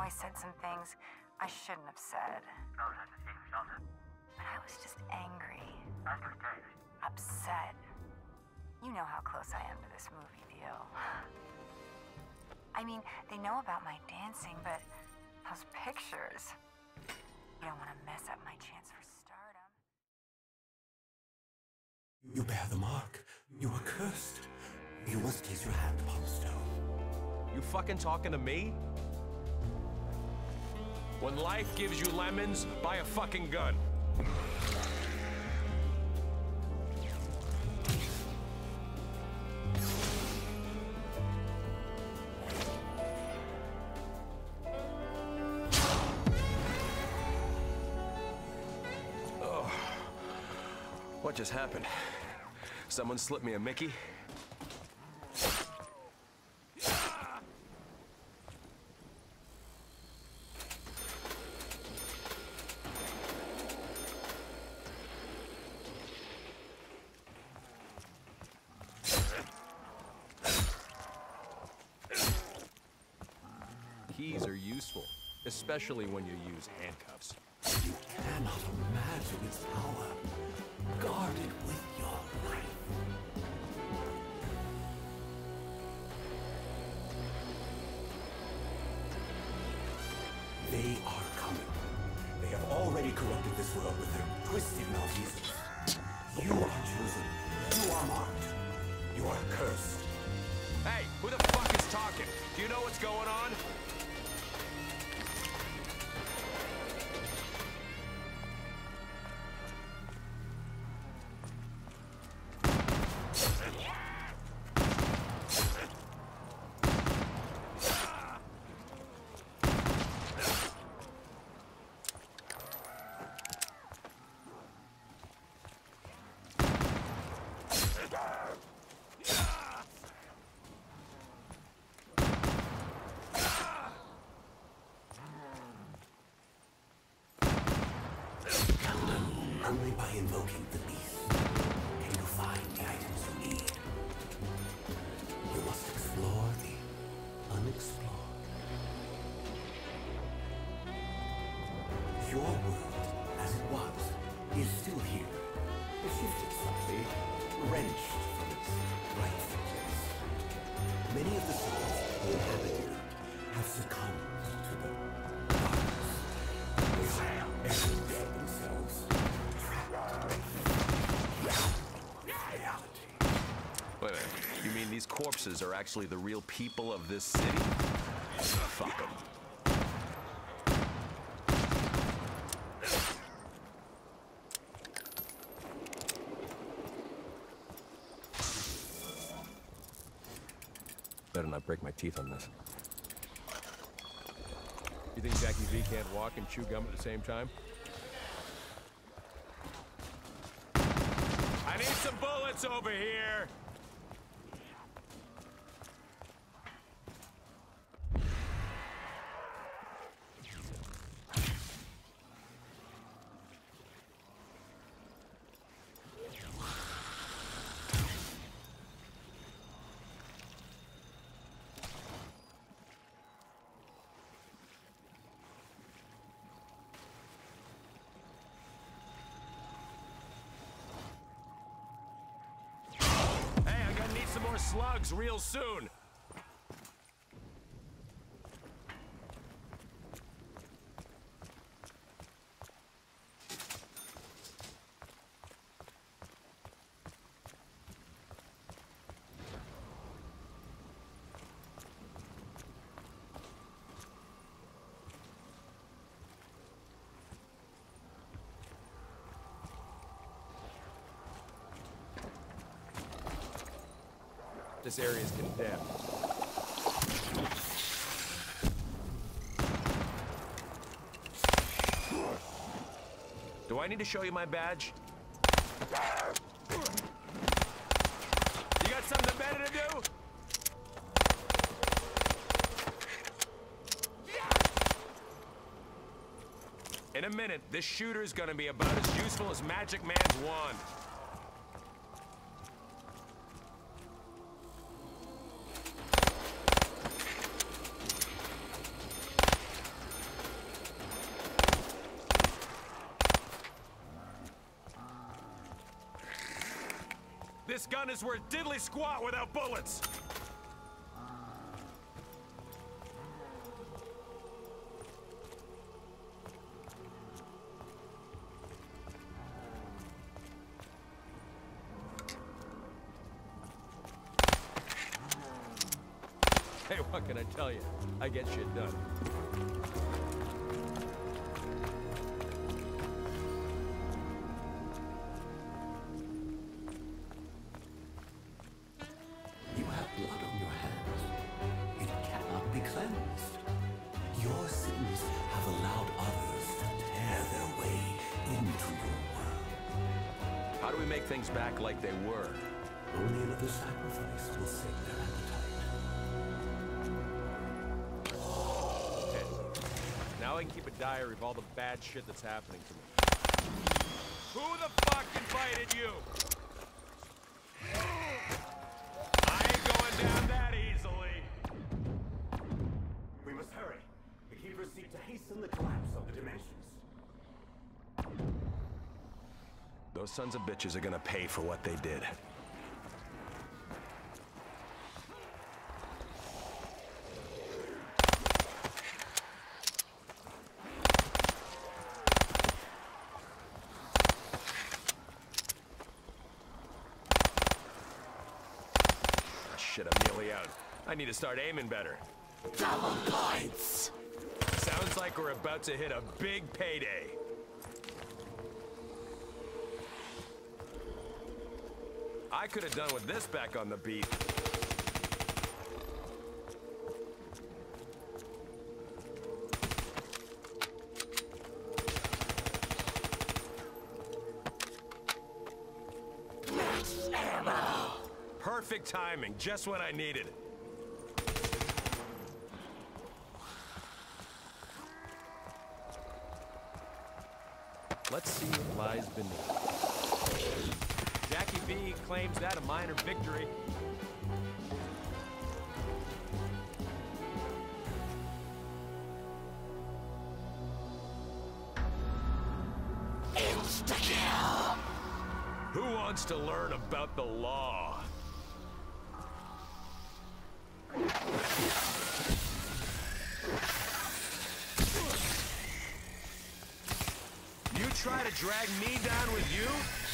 I said some things I shouldn't have said. But I was just angry. Upset. You know how close I am to this movie deal. I mean, they know about my dancing, but those pictures... I don't want to mess up my chance for stardom. You bear the mark. You are cursed. You must kiss your hand upon the stone. You fucking talking to me? When life gives you lemons, buy a fucking gun. What just happened? Someone slipped me a Mickey? Keys are useful, especially when you use handcuffs. You cannot imagine its power. Guard it with your life. They are coming. They have already corrupted this world with their twisted malfeasance. You are chosen. You are marked. You are cursed. Hey, who the fuck is talking? Do you know what's going on? Only by invoking the beast can you find the items you need. You must explore the unexplored. Your world, as it was, is still here. It shifted slightly, wrenched from its rightful place. Many of the souls who inhabit here have succumbed to the darkness. They have everything themselves. Wait a minute. You mean these corpses are actually the real people of this city? Fuck them. Better not break my teeth on this. You think Jackie V can't walk and chew gum at the same time? I need some bullets over here! Some more slugs real soon. This area is condemned. Do I need to show you my badge? You got something better to do? In a minute, this shooter's gonna be about as useful as Magic Man's wand. This gun is worth diddly squat without bullets! Hey, what can I tell you? I get shit done. You have blood on your hands. It cannot be cleansed. Your sins have allowed others to tear their way into your world. How do we make things back like they were? Only another sacrifice will save their appetite. Now I can keep a diary of all the bad shit that's happening to me. Who the fuck invited you? I ain't going down that easily. We must hurry. The keepers seek to hasten the collapse of the dimensions. Those sons of bitches are gonna pay for what they did. Shit, I'm nearly out. I need to start aiming better. Double points! Sounds like we're about to hit a big payday. I could have done with this back on the beat. Max ammo! Perfect timing, just what I needed. Let's see what lies beneath. Jackie B claims that a minor victory. Insta-kill! Who wants to learn about the law? You try to drag me down with you?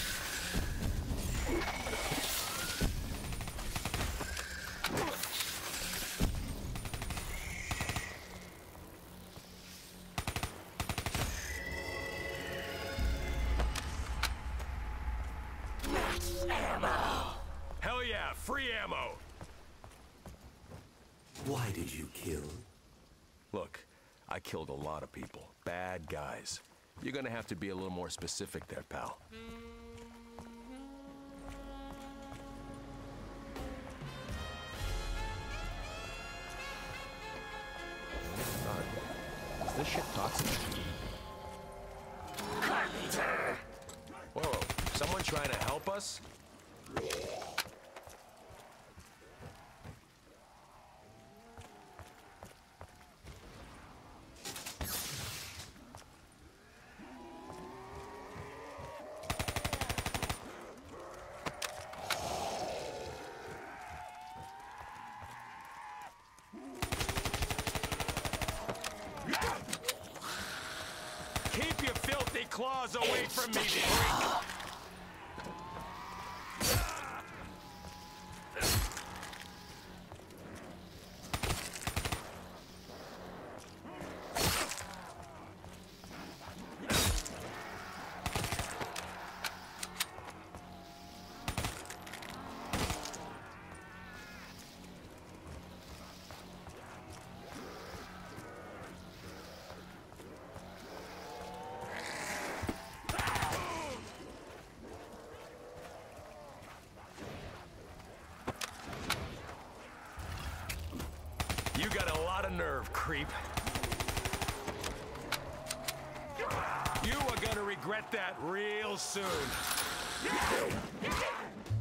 Max ammo! Hell yeah, free ammo! Why did you kill? Look, I killed a lot of people. Bad guys. You're gonna have to be a little more specific there, pal. Is this shit toxic? Carpenter! Whoa, someone trying to help us? Keep your filthy claws away from me, freak! You got a lot of nerve, creep. You are gonna regret that real soon.